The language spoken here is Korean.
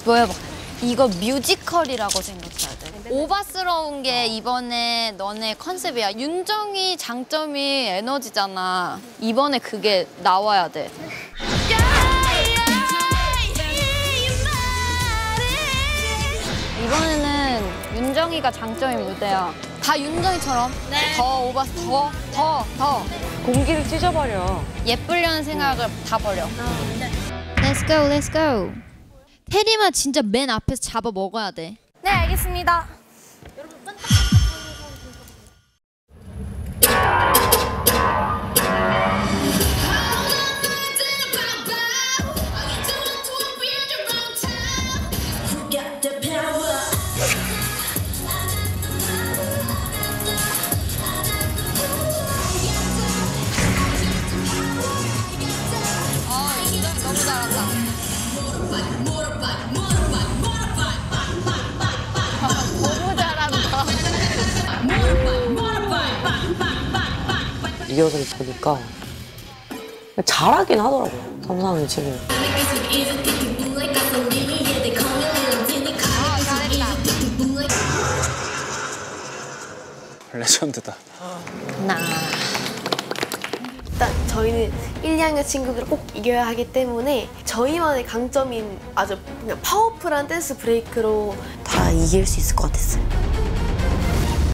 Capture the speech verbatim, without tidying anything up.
뭐야, 이거 뮤지컬이라고 생각해야 돼. 오바스러운 게 이번에 너네 컨셉이야. 윤정이 장점이 에너지잖아. 이번에 그게 나와야 돼. 이번에는 윤정이가 장점인 무대야. 다 윤정이처럼 네. 더 오바스, 더, 더, 더. 공기를 찢어버려. 예쁘려는 생각을 음. 다 버려. 어, 네. Let's go, let's go. 테리만 진짜 맨 앞에서 잡아 먹어야 돼. 네, 알겠습니다. 여러분, 너무 잘한다. 너무 잘한다. 리허설 보니까 잘하긴 하더라고요. 삼삼이 지금. 아, 잘했다. 레전드다. 나. 일단 저희는 일, 이 학년 친구들을 꼭 이겨야 하기 때문에 저희만의 강점인 아주 그냥 파워풀한 댄스 브레이크로 다 이길 수 있을 것 같았어요.